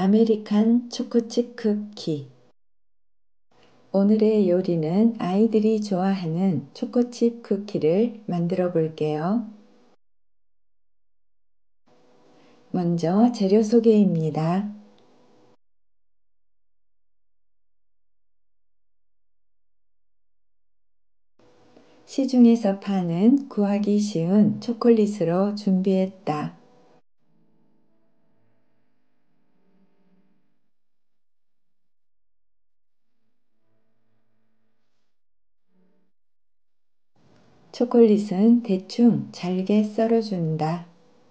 아메리칸 초코칩 쿠키. 오늘의 요리는 아이들이 좋아하는 초코칩 쿠키를 만들어 볼게요. 먼저 재료 소개입니다. 시중에서 파는 구하기 쉬운 초콜릿으로 준비했다. 초콜릿은 대충 잘게 썰어준다.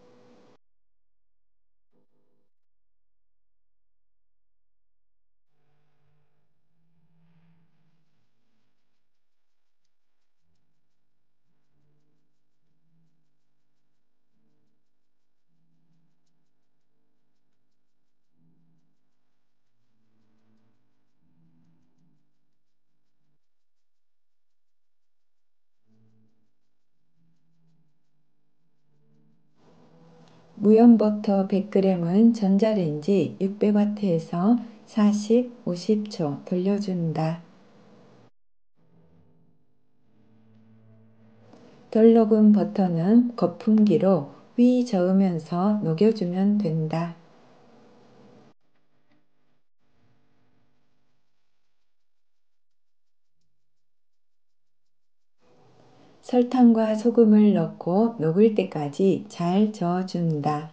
무염버터 100g은 전자레인지 600W에서 40, 50초 돌려준다. 덜 녹은 버터는 거품기로 휘 저으면서 녹여주면 된다. 설탕과 소금을 넣고 녹을 때까지 잘 저어준다.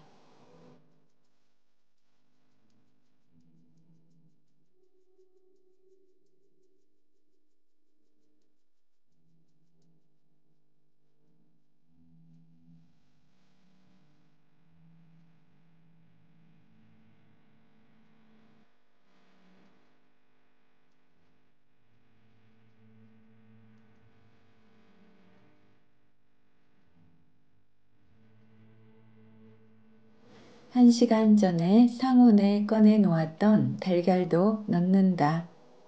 한 시간 전에 상온에 꺼내 놓았던 달걀도 넣는다.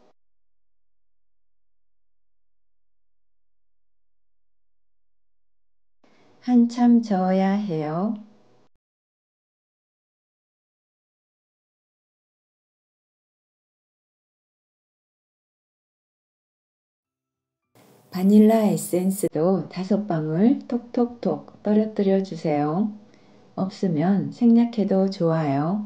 한참 저어야 해요. 바닐라 에센스도 5방울 톡톡톡 떨어뜨려 주세요. 없으면 생략해도 좋아요.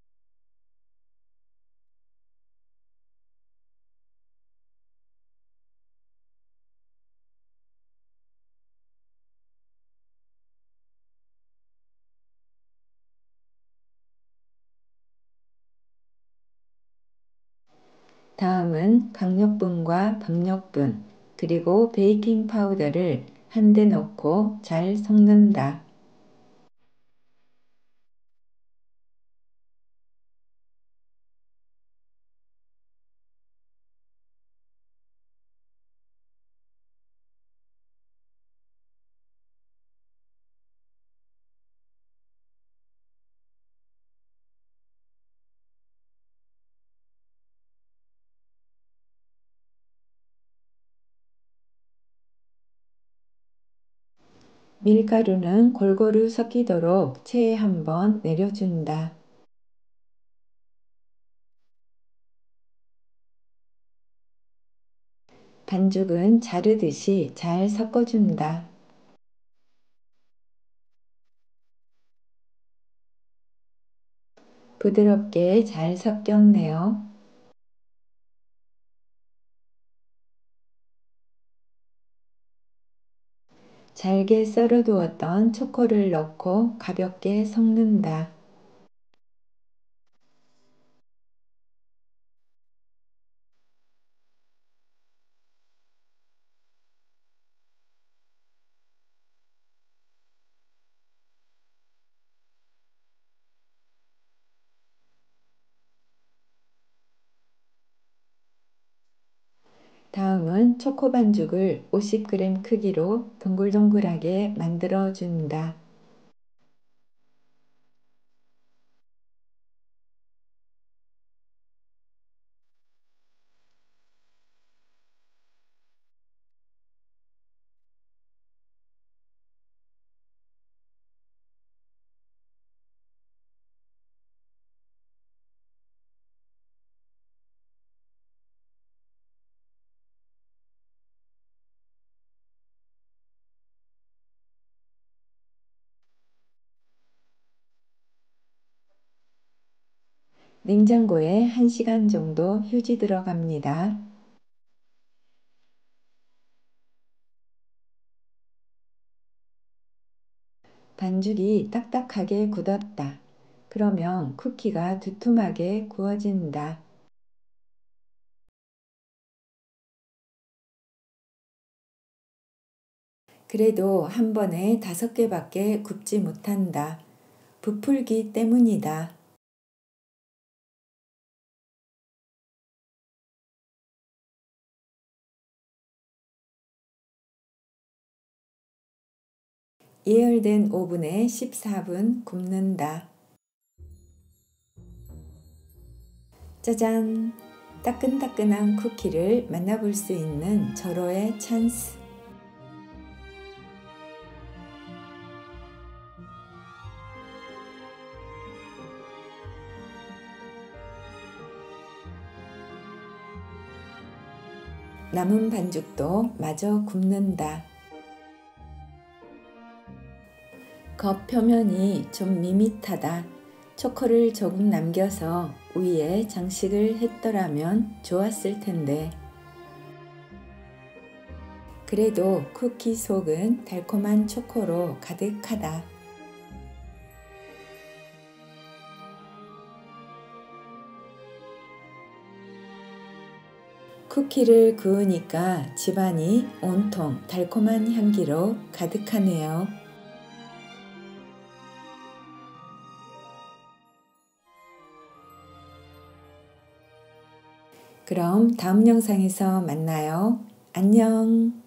다음은 강력분과 박력분, 그리고 베이킹 파우더를 한데 넣고 잘 섞는다. 밀가루는 골고루 섞이도록 체에 한번 내려준다. 반죽은 자르듯이 잘 섞어준다. 부드럽게 잘 섞였네요. 잘게 썰어두었던 초코를 넣고 가볍게 섞는다. 다음은 초코 반죽을 50g 크기로 동글동글하게 만들어 준다. 냉장고에 1시간 정도 휴지 들어갑니다. 반죽이 딱딱하게 굳었다. 그러면 쿠키가 두툼하게 구워진다. 그래도 한 번에 5개밖에 굽지 못한다. 부풀기 때문이다. 예열된 오븐에 14분 굽는다. 짜잔! 따끈따끈한 쿠키를 만나볼 수 있는 절호의 찬스. 남은 반죽도 마저 굽는다. 겉표면이 좀 밋밋하다. 초코를 조금 남겨서 위에 장식을 했더라면 좋았을 텐데. 그래도 쿠키 속은 달콤한 초코로 가득하다. 쿠키를 구우니까 집안이 온통 달콤한 향기로 가득하네요. 그럼 다음 영상에서 만나요. 안녕.